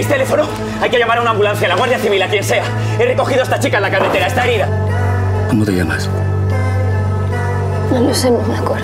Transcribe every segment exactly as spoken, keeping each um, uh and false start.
¿Tenéis teléfono? Hay que llamar a una ambulancia, a la Guardia Civil, a quien sea. He recogido a esta chica en la carretera, está herida. ¿Cómo te llamas? No lo sé, no me acuerdo.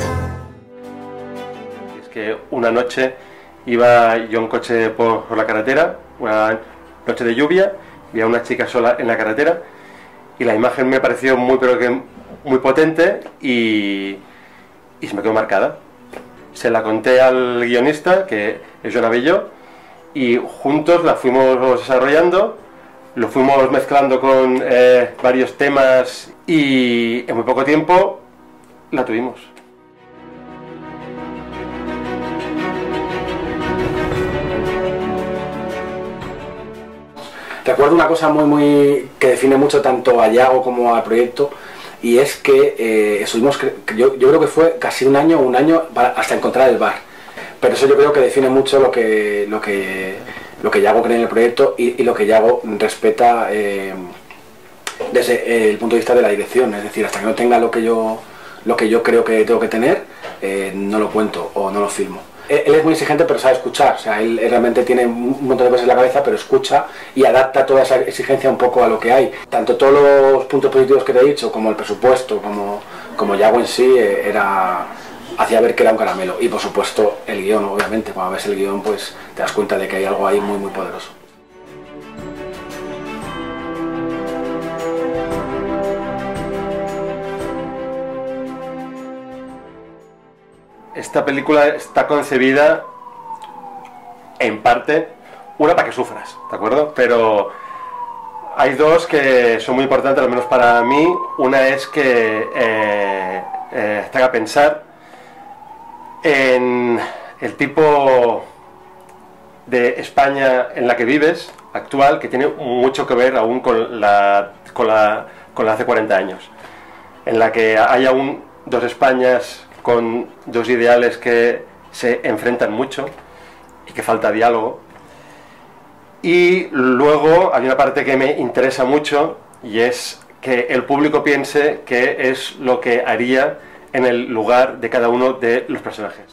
Es que una noche iba yo en coche por, por la carretera, una noche de lluvia, vi a una chica sola en la carretera y la imagen me pareció muy, pero que muy potente y, y se me quedó marcada. Se la conté al guionista, que es Joan Abelló, y juntos la fuimos desarrollando, lo fuimos mezclando con eh, varios temas y en muy poco tiempo la tuvimos. Recuerdo una cosa muy muy que define mucho tanto a Yago como al proyecto, y es que eh, estuvimos, yo, yo creo que fue casi un año, un año para, hasta encontrar el bar. Pero eso yo creo que define mucho lo que lo que lo que Yago cree en el proyecto y, y lo que Yago respeta eh, desde el punto de vista de la dirección. Es decir, hasta que no tenga lo que yo lo que yo creo que tengo que tener, eh, no lo cuento o no lo filmo. Él es muy exigente, pero sabe escuchar. O sea, él realmente tiene un montón de cosas en la cabeza, pero escucha y adapta toda esa exigencia un poco a lo que hay. Tanto todos los puntos positivos que te he dicho, como el presupuesto, como, como Yago en sí, eh, era, hacía ver que era un caramelo. Y por supuesto el guión, obviamente. Cuando ves el guión, pues te das cuenta de que hay algo ahí muy muy poderoso. Esta película está concebida en parte, una para que sufras, ¿de acuerdo? Pero hay dos que son muy importantes, al menos para mí. Una es que eh, eh, te haga pensar en el tipo de España en la que vives, actual, que tiene mucho que ver aún con la, con la, con la hace cuarenta años, en la que hay aún dos Españas con dos ideales que se enfrentan mucho y que falta diálogo. Y luego hay una parte que me interesa mucho, y es que el público piense qué es lo que haría en el lugar de cada uno de los personajes.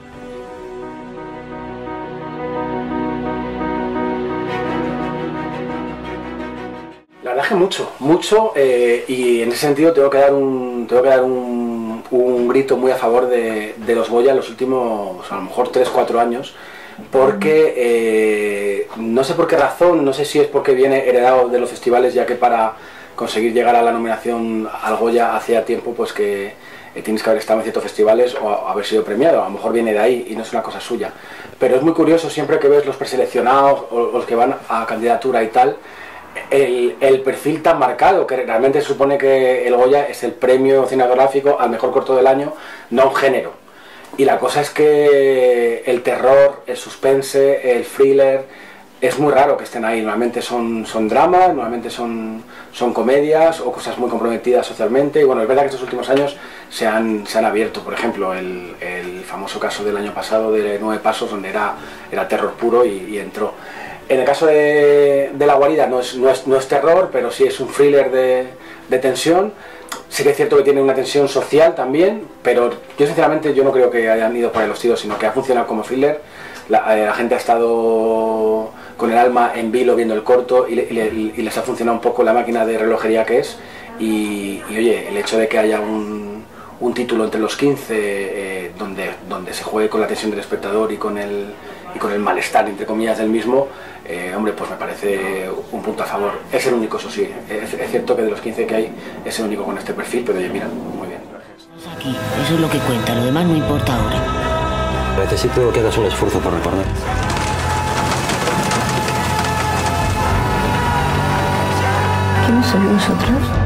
La verdad es que mucho, mucho, eh, y en ese sentido tengo que dar un, tengo que dar un, un grito muy a favor de, de los Goya en los últimos, a lo mejor tres cuatro años, porque eh, no sé por qué razón, no sé si es porque viene heredado de los festivales, ya que para conseguir llegar a la nominación al Goya hacía tiempo pues que eh, tienes que haber estado en ciertos festivales o a, haber sido premiado, a lo mejor viene de ahí y no es una cosa suya. Pero es muy curioso siempre que ves los preseleccionados o los que van a candidatura y tal, El, el perfil tan marcado, que realmente se supone que el Goya es el premio cinematográfico al mejor corto del año, no un género. Y la cosa es que el terror, el suspense, el thriller, es muy raro que estén ahí. Normalmente son, son dramas, normalmente son, son comedias o cosas muy comprometidas socialmente. Y bueno, es verdad que estos últimos años se han, se han abierto. Por ejemplo, el, el famoso caso del año pasado de Nueve Pasos, donde era, era terror puro y, y entró. En el caso de, de La Guarida no es, no, es, no es terror, pero sí es un thriller de, de tensión. Sí que es cierto que tiene una tensión social también, pero yo sinceramente yo no creo que hayan ido por los tiros, sino que ha funcionado como thriller. La, eh, la gente ha estado con el alma en vilo viendo el corto y, y, y les ha funcionado un poco la máquina de relojería que es. Y, y oye, el hecho de que haya un, un título entre los quince eh, donde, donde se juegue con la tensión del espectador y con el, y con el malestar, entre comillas, del mismo, Eh, hombre, pues me parece un punto a favor. Es el único, eso sí. Es, es cierto que de los quince que hay es el único con este perfil, pero oye, mira, muy bien. Aquí, eso es lo que cuenta, lo demás no importa ahora. Necesito que hagas un esfuerzo por recordar. ¿Quiénes sois vosotros?